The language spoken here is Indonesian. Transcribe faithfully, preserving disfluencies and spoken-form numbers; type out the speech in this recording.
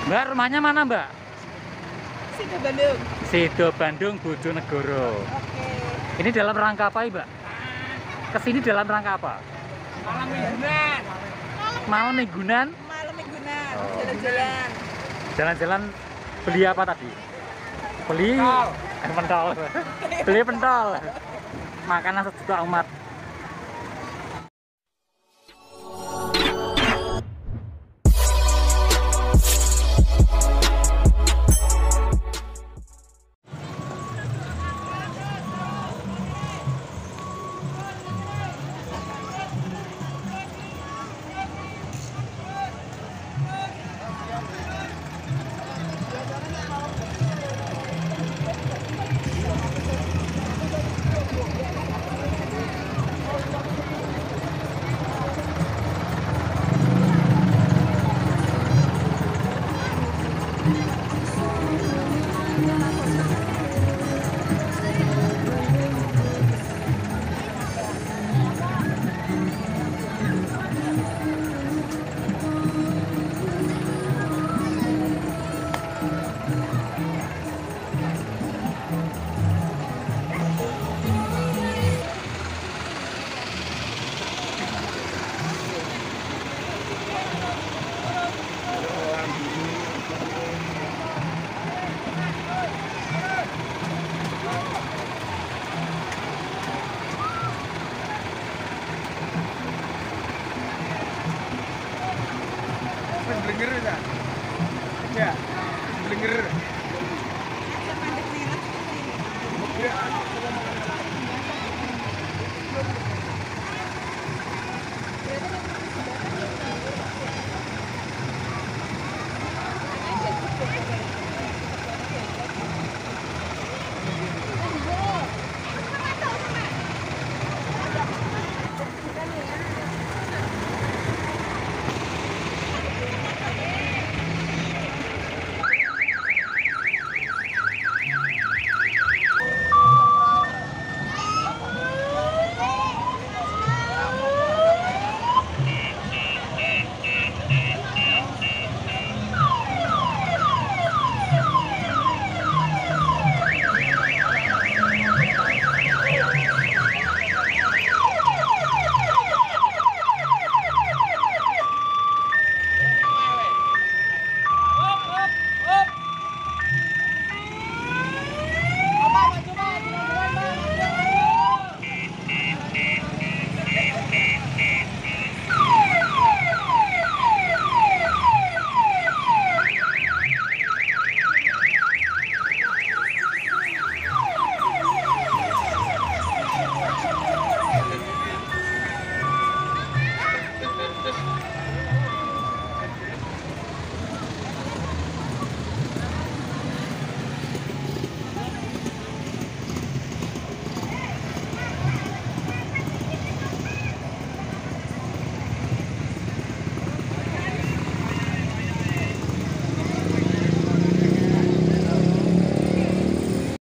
Mbak, rumahnya mana, Mbak? Sido Bandung. Sido Bandung, Bojonegoro. Oke. Ini dalam rangka apa, Mbak? Kesini dalam rangka apa? Malam mingguan. Malam mingguan? Malam mingguan. Oh. Jalan-jalan. Jalan-jalan beli apa tadi? Beli Pentol. Eh, pentol. Beli pentol. Makanan sejuta umat. Blenger ya? Ya, blenger.